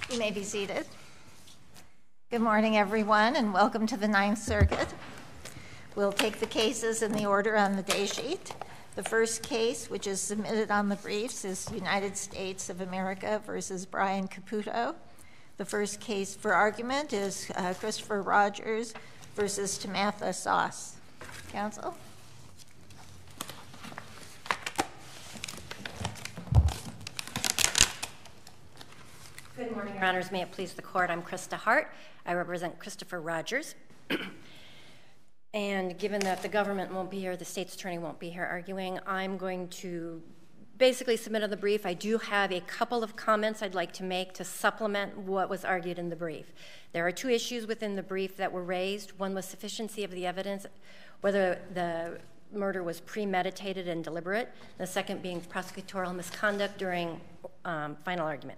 You may be seated. Good morning, everyone, and welcome to the Ninth Circuit. We'll take the cases in the order on the day sheet. The first case, which is submitted on the briefs, is United States of America versus Brian Caputo. The first case for argument is Christopher Rogers versus Tammatha Soss. Counsel? Good morning, Your Honors. May it please the Court. I'm Krista Hart. I represent Christopher Rogers. And given that the government won't be here, the state's attorney won't be here arguing, I'm going to basically submit on the brief. I do have a couple of comments I'd like to make to supplement what was argued in the brief. There are two issues within the brief that were raised. One was sufficiency of the evidence, whether the murder was premeditated and deliberate. The second being prosecutorial misconduct during final argument.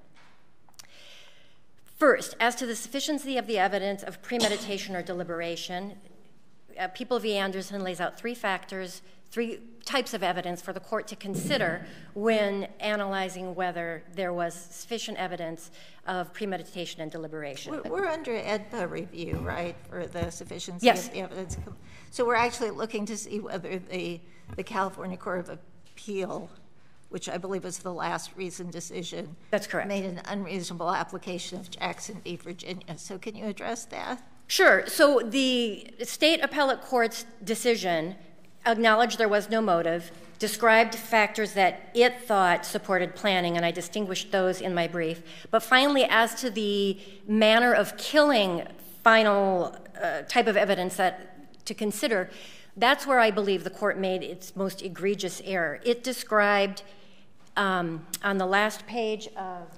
First, as to the sufficiency of the evidence of premeditation or deliberation, People v. Anderson lays out three types of evidence for the court to consider when analyzing whether there was sufficient evidence of premeditation and deliberation. We're under AEDPA review, right, for the sufficiency Yes. of the evidence. So we're actually looking to see whether the California Court of Appeal, which I believe was the last recent decision, That's correct, made an unreasonable application of Jackson v. Virginia. So can you address that? Sure. So the state appellate court's decision acknowledged there was no motive, described factors that it thought supported planning, and I distinguished those in my brief. But finally, as to the manner of killing final type of evidence to consider, that's where I believe the court made its most egregious error. It described on the last page of,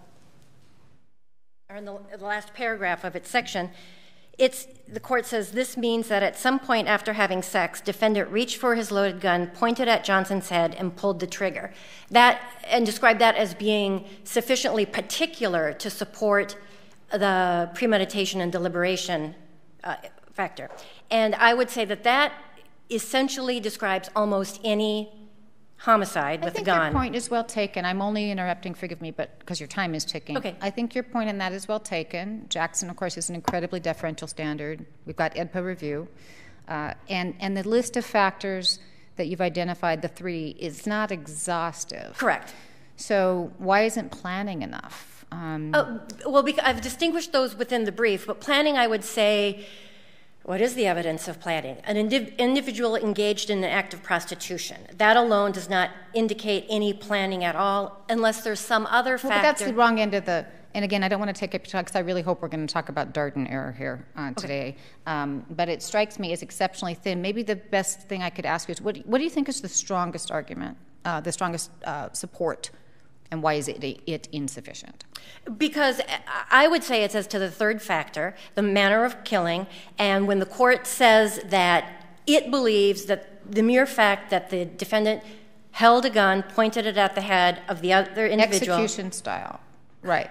or in the last paragraph of its section, the court says, this means that at some point after having sex, defendant reached for his loaded gun, pointed at Johnson's head, and pulled the trigger. And described that as being sufficiently particular to support the premeditation and deliberation factor. And I would say that essentially describes almost any homicide with a gun. I think your point is well taken. I'm only interrupting, forgive me, but because your time is ticking. Okay. I think your point on that is well taken. Jackson, of course, is an incredibly deferential standard. We've got AEDPA review. And the list of factors that you've identified, the three, is not exhaustive. Correct. So why isn't planning enough? Well, because I've distinguished those within the brief, but planning, I would say, what is the evidence of planning? An individual engaged in an act of prostitution. That alone does not indicate any planning at all, unless there's some other factor. But that's the wrong end of the, and again, I don't want to take up your time because I really hope we're going to talk about Darden error here today. But it strikes me as exceptionally thin. Maybe the best thing I could ask you is, what do you think is the strongest argument, the strongest support, and why is it insufficient? Because I would say it's as to the third factor, the manner of killing, and when the court says that it believes that the mere fact that the defendant held a gun, pointed it at the head of the other individual. Execution style, right.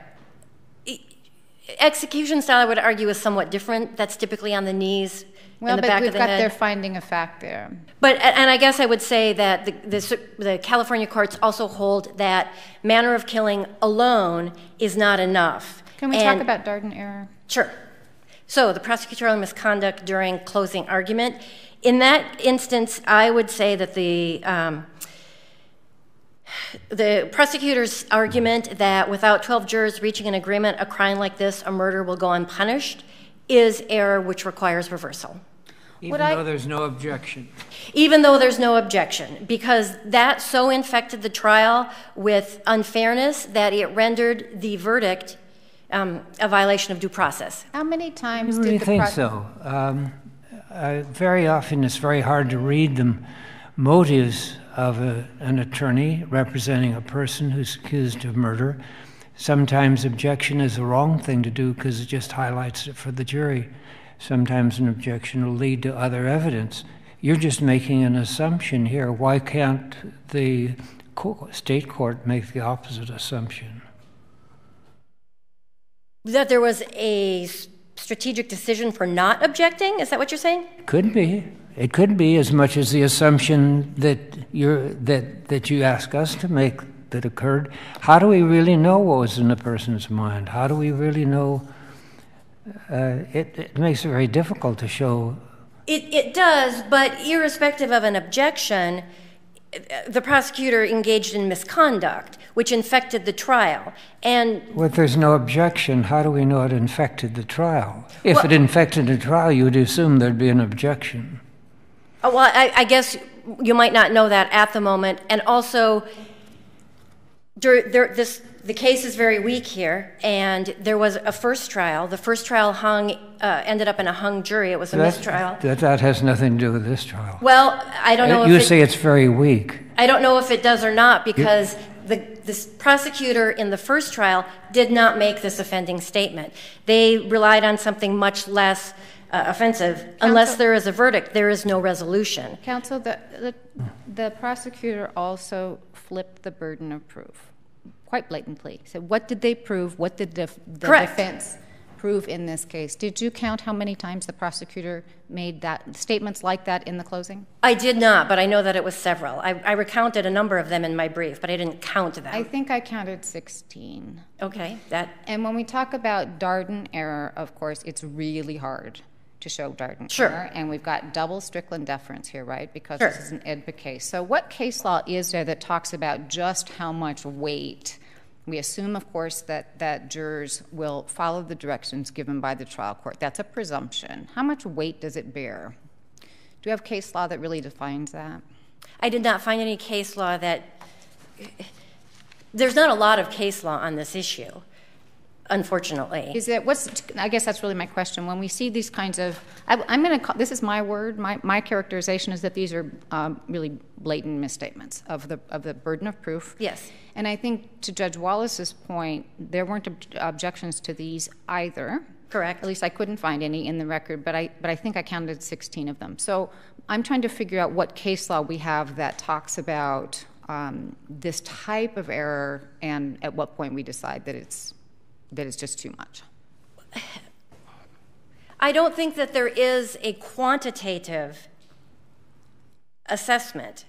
Execution style, I would argue, is somewhat different. That's typically on the knees, well, in the back of the head. Well, but we've got their finding of fact there. But, and I guess I would say that the California courts also hold that manner of killing alone is not enough. Can we talk about Darden error? Sure. So the prosecutorial misconduct during closing argument. In that instance, I would say that the prosecutor's argument that without 12 jurors reaching an agreement, a crime like this, a murder, will go unpunished, is error which requires reversal. Even though there's no objection. Even though there's no objection, because that so infected the trial with unfairness that it rendered the verdict a violation of due process. How many times I really think so. Very often it's very hard to read the motives of an attorney representing a person who's accused of murder. Sometimes objection is the wrong thing to do because it just highlights it for the jury. Sometimes an objection will lead to other evidence. You're just making an assumption here. Why can't the state court make the opposite assumption? That there was a strategic decision for not objecting? Is that what you're saying? Could be. It could be as much as the assumption that you ask us to make that occurred. How do we really know what was in the person's mind? How do we really know? It makes it very difficult to show. It does, but irrespective of an objection, the prosecutor engaged in misconduct, which infected the trial. And Well, if there's no objection, how do we know it infected the trial? If it infected the trial, you would assume there'd be an objection. well, I guess you might not know that at the moment. And also, the case is very weak here, and there was a first trial. The first trial ended up in a hung jury. It was a mistrial. That has nothing to do with this trial. Well, I don't know if You say it's very weak. I don't know if it does or not, because this prosecutor in the first trial did not make this offending statement. They relied on something much less offensive. Unless there is a verdict, there is no resolution. Counsel, the prosecutor also flipped the burden of proof quite blatantly. So what did they prove? What did the defense prove in this case? Did you count how many times the prosecutor made statements like that in the closing? I did not, but I know that it was several. I recounted a number of them in my brief, but I didn't count them. I think I counted 16. Okay. And when we talk about Darden error, of course, it's really hard to show Darden error. And we've got double Strickland deference here, right? Because this is an AEDPA case. So what case law is there that talks about just how much weight? We assume, of course, that jurors will follow the directions given by the trial court. That's a presumption. How much weight does it bear? Do you have case law that really defines that? I did not find any case law that... There's not a lot of case law on this issue, unfortunately. I guess that's really my question. When we see these kinds of... I'm going to this is my word. My characterization is that these are really blatant misstatements of the burden of proof. Yes. And I think, to Judge Wallace's point, there weren't objections to these either. Correct. At least I couldn't find any in the record, but I think I counted 16 of them. So I'm trying to figure out what case law we have that talks about this type of error, and at what point we decide that it's just too much. I don't think that there is a quantitative assessment.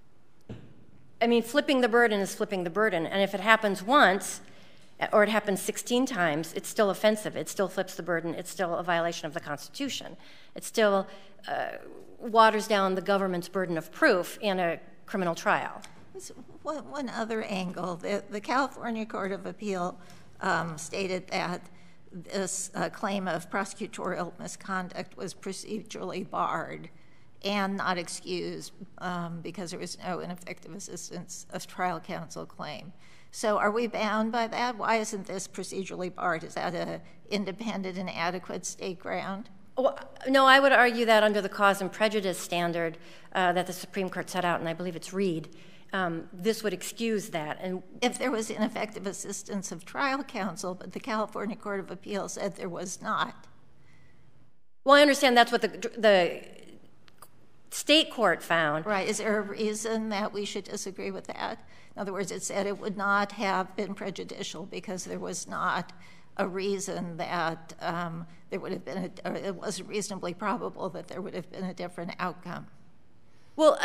I mean, flipping the burden is flipping the burden, and if it happens once, or it happens 16 times, it's still offensive. It still flips the burden. It's still a violation of the Constitution. It still waters down the government's burden of proof in a criminal trial. One other angle, the California Court of Appeal stated that this claim of prosecutorial misconduct was procedurally barred and not excused because there was no ineffective assistance of trial counsel claim. So are we bound by that? Why isn't this procedurally barred? Is that an independent and adequate state ground? Well, no, I would argue that under the cause and prejudice standard that the Supreme Court set out, and I believe it's Reed, this would excuse that. And if there was ineffective assistance of trial counsel, but the California Court of Appeal said there was not. Well, I understand that's what the state court found. Right. Is there a reason that we should disagree with that? In other words, it said it would not have been prejudicial because there was not a reason that there would have been, or it wasn't reasonably probable that there would have been a different outcome. Well,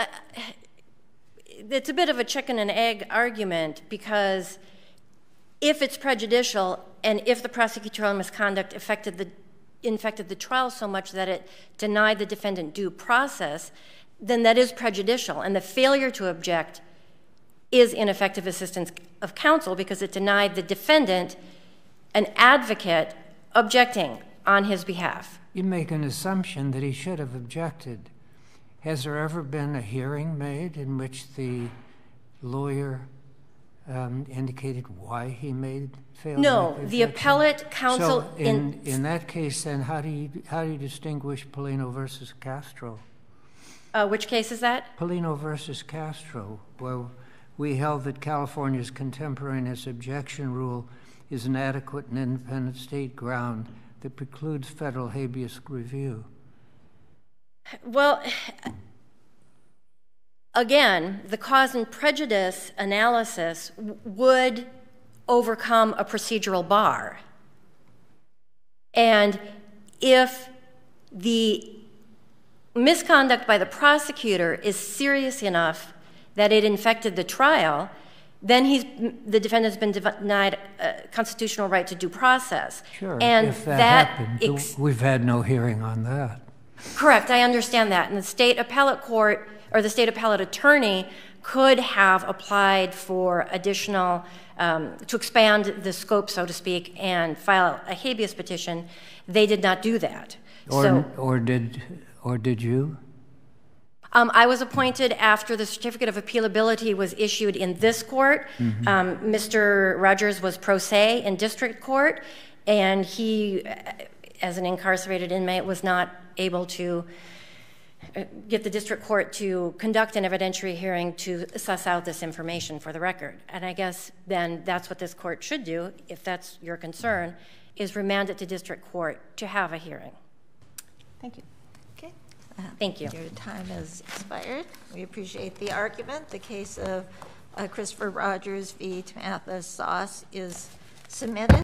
it's a bit of a chicken and egg argument, because if it's prejudicial and if the prosecutorial misconduct infected the trial so much that it denied the defendant due process, then that is prejudicial. And the failure to object is ineffective assistance of counsel because it denied the defendant an advocate objecting on his behalf. You make an assumption that he should have objected. Has there ever been a hearing made in which the lawyer indicated why he failed to make the objection? The appellate counsel... So in that case, then, how do you distinguish Polino versus Castro? Which case is that? Polino versus Castro, where we held that California's contemporaneous objection rule is an adequate and independent state ground that precludes federal habeas review. Well, again, the cause and prejudice analysis would overcome a procedural bar. And if the misconduct by the prosecutor is serious enough that it infected the trial, then the defendant's been denied a constitutional right to due process. Sure, and if that happened, we've had no hearing on that. Correct, I understand that. And the state appellate court or the state appellate attorney could have applied for additional, to expand the scope, so to speak, and file a habeas petition. They did not do that. Or did you? I was appointed after the certificate of appealability was issued in this court. Mr. Rogers was pro se in district court, and he, as an incarcerated inmate, was not able to get the district court to conduct an evidentiary hearing to suss out this information for the record. And I guess then that's what this court should do, if that's your concern, is remand it to district court to have a hearing. Thank you. Okay. Thank you. Your time has expired. We appreciate the argument. The case of Christopher Rogers v. Tammatha Soss is submitted.